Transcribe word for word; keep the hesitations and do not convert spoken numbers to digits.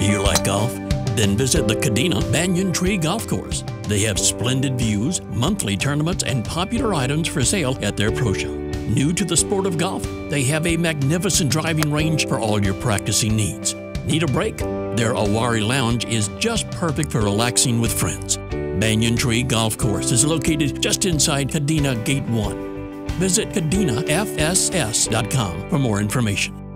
you like golf? Then visit the Kadena Banyan Tree Golf Course. They have splendid views, monthly tournaments, and popular items for sale at their pro shop. New to the sport of golf, they have a magnificent driving range for all your practicing needs. Need a break? Their Owari Lounge is just perfect for relaxing with friends. Banyan Tree Golf Course is located just inside Kadena Gate one. Visit kadena f s s dot com for more information.